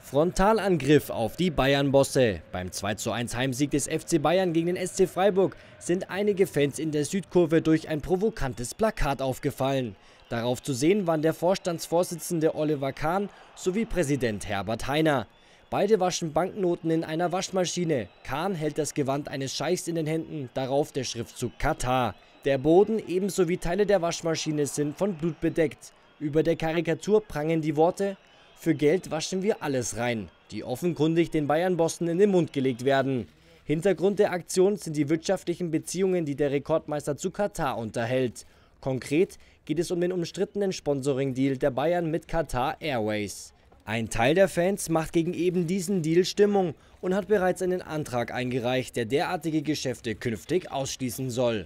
Frontalangriff auf die Bayern-Bosse. Beim 2:1 Heimsieg des FC Bayern gegen den SC Freiburg sind einige Fans in der Südkurve durch ein provokantes Plakat aufgefallen. Darauf zu sehen waren der Vorstandsvorsitzende Oliver Kahn sowie Präsident Herbert Hainer. Beide waschen Banknoten in einer Waschmaschine. Kahn hält das Gewand eines Scheichs in den Händen, darauf der Schriftzug Katar. Der Boden ebenso wie Teile der Waschmaschine sind von Blut bedeckt. Über der Karikatur prangen die Worte: „Für Geld waschen wir alles rein", die offenkundig den Bayern-Bossen in den Mund gelegt werden. Hintergrund der Aktion sind die wirtschaftlichen Beziehungen, die der Rekordmeister zu Katar unterhält. Konkret geht es um den umstrittenen Sponsoring-Deal der Bayern mit Qatar Airways. Ein Teil der Fans macht gegen eben diesen Deal Stimmung und hat bereits einen Antrag eingereicht, der derartige Geschäfte künftig ausschließen soll.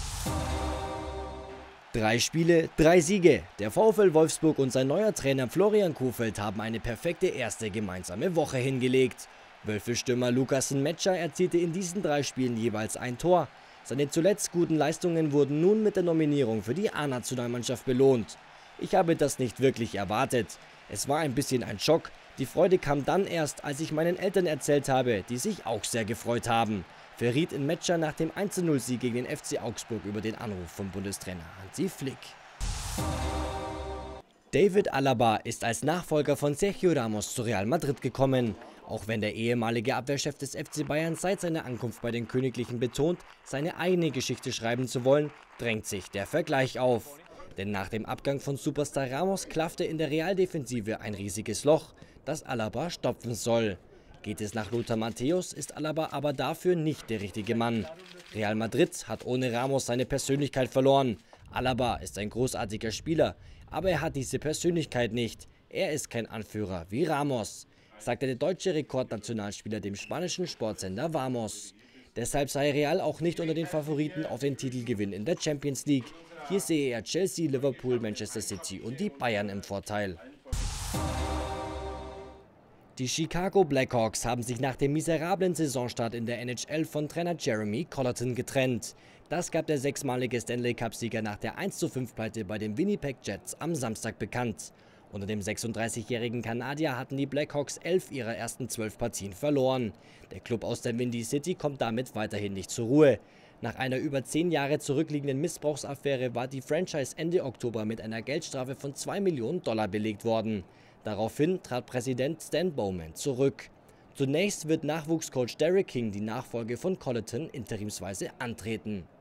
3 Spiele, 3 Siege. Der VfL Wolfsburg und sein neuer Trainer Florian Kohfeldt haben eine perfekte erste gemeinsame Woche hingelegt. Wölfe-Stürmer Lukas Nmecha erzielte in diesen 3 Spielen jeweils ein Tor. Seine zuletzt guten Leistungen wurden nun mit der Nominierung für die A-Nationalmannschaft belohnt. Ich habe das nicht wirklich erwartet. Es war ein bisschen ein Schock. Die Freude kam dann erst, als ich meinen Eltern erzählt habe, die sich auch sehr gefreut haben, verriet Nmecha nach dem 1:0-Sieg gegen den FC Augsburg über den Anruf von Bundestrainer Hansi Flick. David Alaba ist als Nachfolger von Sergio Ramos zu Real Madrid gekommen. Auch wenn der ehemalige Abwehrchef des FC Bayern seit seiner Ankunft bei den Königlichen betont, seine eigene Geschichte schreiben zu wollen, drängt sich der Vergleich auf. Denn nach dem Abgang von Superstar Ramos klaffte in der Real-Defensive ein riesiges Loch, das Alaba stopfen soll. Geht es nach Lothar Matthäus, ist Alaba aber dafür nicht der richtige Mann. Real Madrid hat ohne Ramos seine Persönlichkeit verloren. Alaba ist ein großartiger Spieler, aber er hat diese Persönlichkeit nicht. Er ist kein Anführer wie Ramos, sagte der deutsche Rekordnationalspieler dem spanischen Sportsender Vamos. Deshalb sei Real auch nicht unter den Favoriten auf den Titelgewinn in der Champions League. Hier sehe er Chelsea, Liverpool, Manchester City und die Bayern im Vorteil. Die Chicago Blackhawks haben sich nach dem miserablen Saisonstart in der NHL von Trainer Jeremy Colliton getrennt. Das gab der 6-malige Stanley Cup-Sieger nach der 1:5-Pleite bei den Winnipeg Jets am Samstag bekannt. Unter dem 36-jährigen Kanadier hatten die Blackhawks 11 ihrer ersten 12 Partien verloren. Der Club aus der Windy City kommt damit weiterhin nicht zur Ruhe. Nach einer über 10 Jahre zurückliegenden Missbrauchsaffäre war die Franchise Ende Oktober mit einer Geldstrafe von $2 Millionen belegt worden. Daraufhin trat Präsident Stan Bowman zurück. Zunächst wird Nachwuchscoach Derek King die Nachfolge von Colliton interimsweise antreten.